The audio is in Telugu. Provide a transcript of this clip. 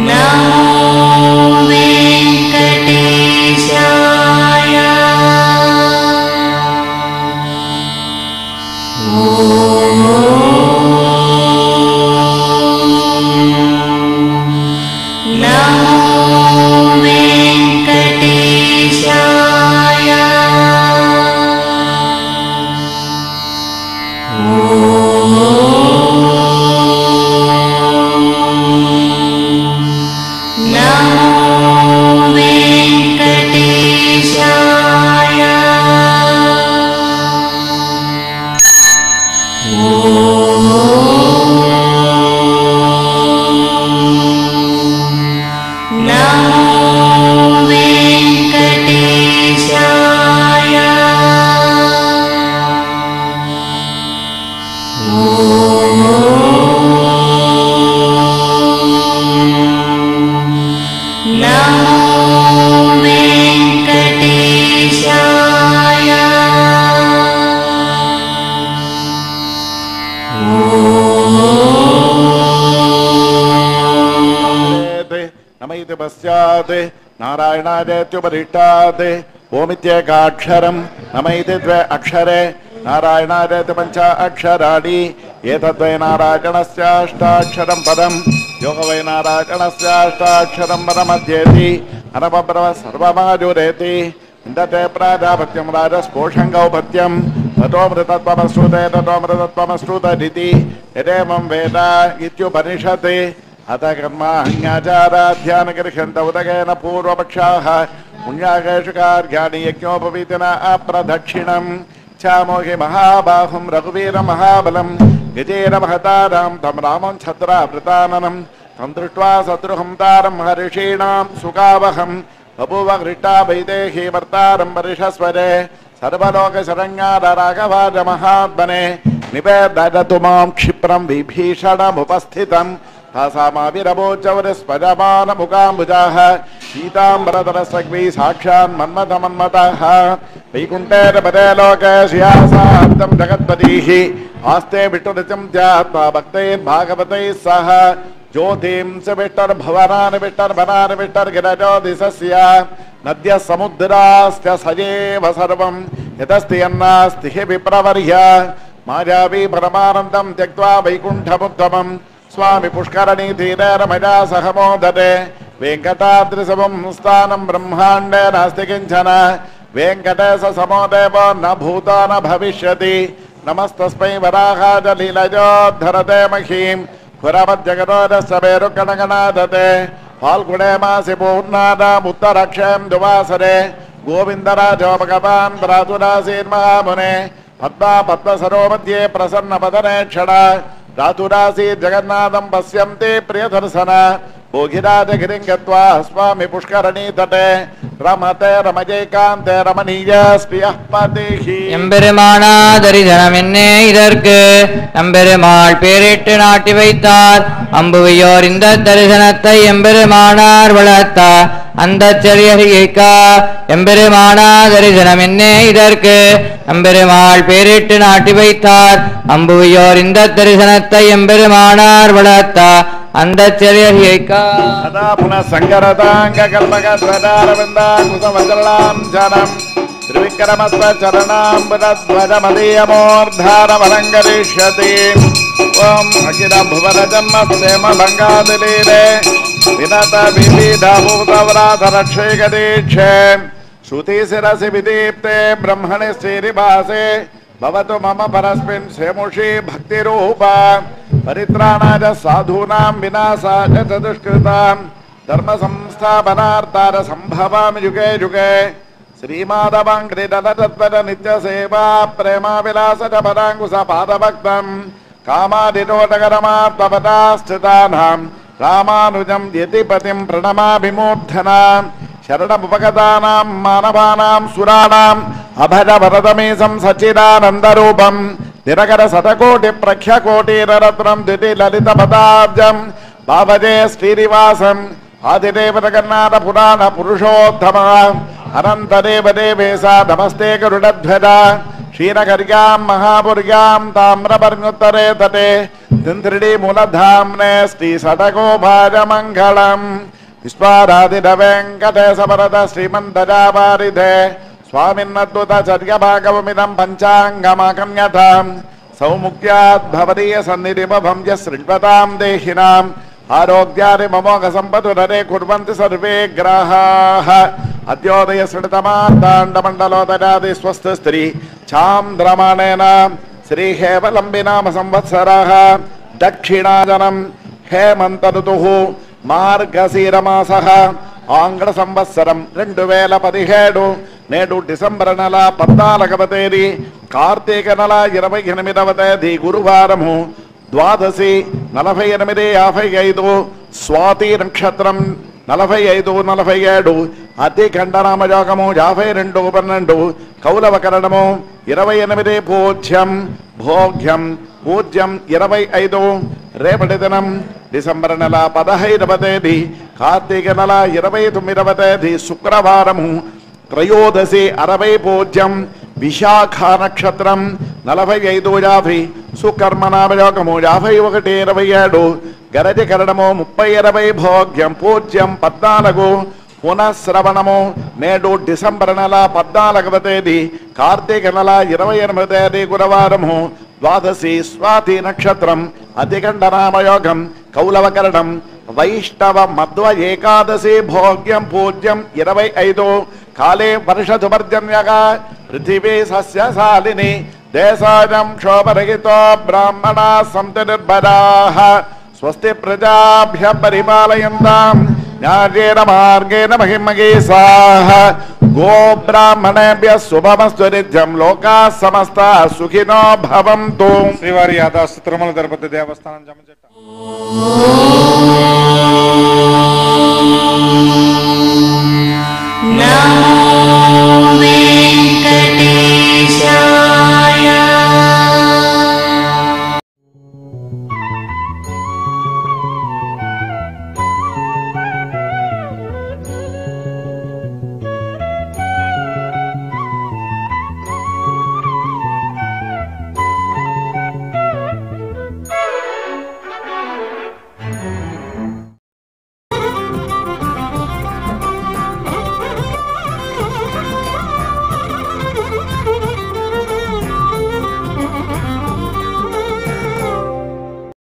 नारायणादेत्युपरिष्टात् ओमित्येकाक्षरं नम इति द्वे अक्षरे नारायणादेति पंच अक्षराणि एतद्वै नारायणस्याष्टाक्षरं पदं योग वै नारायणस्याष्टाक्षरं पदमध्येति अनपब्रव सर्वमाजुरेति इन्दते प्राजापत्यं राजस्पोषङ्गौपत्यं ततोऽमृतत्वमश्रुते यदेवं वेद इत्युपनिषत् अथ कर्माण्याचाराध्यानगृह्यन्त उदकेन पूर्वपक्षाः पुण्याकेषु कार्याणि यज्ञोपवीतिना अप्रदक्षिणं चामोहि महाबाहुं रघुवीरमहाबलं गजेरमहतारां तं रामं छत्रावृताननं तं दृष्ट्वा शत्रुहं तारं महर्षीणां सुखावहं बभूव हृष्टा वैदेही वर्तारं परिषस्वरे सर्वलोकशरण्याद राघवाय महात्मने निवेदयतु मां क्षिप्रं विभीषणमुपस्थितम् तासामाविरवोच्चवरस्पजमानमुखाम्बुजाः पीताम्बरधरस्रग्वी साक्षान् मन्मथमन्मथः वैकुण्ठेरपदे लोके श्रियासाब्दं जगत्पतिः आस्ते विष्णुरुचिं ध्यात्वा भक्तैर्भागवतैः सह ज्योतिंस विष्टर्भवनानि विष्टर्भनानि विष्टर्गिरज्योतिषस्य नद्यः समुद्राश्च सजेव सर्वं यतस्ति यन्नास्ति हि विप्रवर्य मायावी परमानन्दं त्यक्त्वा वैकुण्ठमुत्तमम् स्वामी पुष्करणी तीरे रमजा सह मोदते वेंकटाद्रिसमं स्थानं ब्रह्मांडे नास्ति किंचन वेंकटेश समो देवो न भूतो न भविष्यति नमस्तस्मै वराहाय लीलयोद्धरते महीं पुरमज्जगतोदस्य मेरुकणगणादते फाल्गुणे मासि पूर्णानाम् उत्तरक्षेम दुवासरे गोविंदराजो भगवान् भ्रातुरासीन्महामुने पद्मा पद्मसरो मध्ये प्रसन्नपदने क्षण रातुरासी जगन्नाथं पश्यन्ति प्रियदर्शन भोगिराजगिरिं गत्वा स्वामी पुष्करणी तटे रमते रमजैकान्ते रमणीयस्प्रियः पतिः எம்பெருமானாதரிதனம் என்னே இதற்கு நம்பெருமாள் பேரிட்டு நாட்டி வைத்தார் அம்புவையோர் இந்த தரிசனத்தை எம்பெருமானார் வளர்த்தார் அந்த செரியறியைக்கா எம்பெருமானாதரிசனம் என்னே இதற்கு நம்பெருமாள் பேரிட்டு நாட்டி வைத்தார் அம்புவையோர் இந்த தரிசனத்தை எம்பெருமானார் வளர்த்தார் அந்த செரியறியைக்கா சதா புனः சங்கரதாங்க கல்பகத்வதாரவிந்தாங்குசவஜலாம் ஜனம் त्रिविक्रमस्वचरणाम्बुजध्वजमदीयमोर्धारमलङ्करिष्यति ॐ अखिल भुवनजन्मस्तेम भङ्गादिलीले विनत विविधभूतव्रातरक्षैकदीक्षे श्रुतिशिरसि विदीप्ते ब्रह्मणि श्रीनिवासे भवतु मम परस्मिन् सेमुषी भक्तिरूपा परित्राणाय साधूनां विनाशाय च दुष्कृतां धर्मसंस्थापनार्थाय सम्भवामि युगे युगे श्रीमाधवाङ्घ्रिदलतत्पर नित्यसेवा प्रेमाविलासज पदाङ्कुश पादभक्तं कामादिरोधकरमात्मपदाश्चितानां रामानुजं यतिपतिं प्रणमाभिमूर्धना शरणमुपगतानां मानवानां सुराणाम् अभजवरदमीशं सच्चिदानन्दरूपं निरकर शतकोटि प्रख्यकोटिरत्नं द्वितिललितपदाब्जं भावजे श्रीनिवासम् आदिदेव जगन्नाथ पुराण पुरुषोत्तमः अनंतदेव देवेशा नमस्ते गरुडध्वजा क्षीरकर्यां महापुर्यां ताम्रपर्णोत्तरे तटे तिन्त्रिणी मूलधाम्ने श्री षटकोपायमङ्गलम् विश्वाराधिर वेङ्कटेश वरद श्रीमन्तजावारिधे स्वामिन्नद्भुतचर्यभागवमिदं पञ्चाङ्गमाकन्यताम् सौमुख्याद्भवदीय सन्निधिमभं च शृण्वतां देहिनाम् आरोग्यानि ममोघसम्पदुररे कुर्वन्ति सर्वे ग्राहाः अद्योदय श्रृतमार्ताण्डमण्डलोदरादि स्वस्थस्त्री चान्द्रमाणेन श्रीहेवलम्बिनाम संवत्सराः दक्षिणाजनं हेमन्त ऋतुः మార్గశీరమాసః ఆంగ్ల సంవత్సరం 2017 నేడు డిసెంబర్ నెల 14వ తేదీ కార్తీక నెల 28వ తేదీ గురువారము ద్వాదశి 48:55 స్వాతి నక్షత్రం 45:47 అతికంఠనామయోగము 52:12 కౌలవకరణము 28 పూజ్యం భోగ్యం పూజ్యం 25 రేపటి దినం డిసెంబర్ నెల 15వ తేదీ కార్తీక నెల 29వ తేదీ శుక్రవారము త్రయోదశి 60 పూజ్యం విశాఖ నక్షత్రం 45:50 సుకర్మనామయోగము 51:27 గరజి కరణము 30:20 భోగ్యం పూజ్యం 14 పునఃశ్రవణము నేడు డిసెంబర్ నెల 14వ తేదీ కార్తీక నెల 28వ తేదీ గురువారము ద్వాదశి స్వాతి నక్షత్రం అతికంఠనామయోగం కౌలవకరణం వైష్ణవ మధ్వ ఏకాదశి భోగ్యం పూజ్యం 25 కాలే వర్షధుపర్జన్యగా పృథివీ సస్యశాలిని దేశాజం క్షోభరహితో బ్రాహ్మణా సంతు నిర్భరాః స్వస్తి ప్రజాభ్య పరిపాలయంతాం న్యాయేన మార్గేణ మహిమగీసాః గో బ్రాహ్మణేభ్యః శుభమస్తు నిత్యం లోకాః సమస్తాః సుఖినో భవంతు. శ్రీవారి యాదాస్తు తిరుమల తిరుపతి దేవస్థానం జమచెట్ట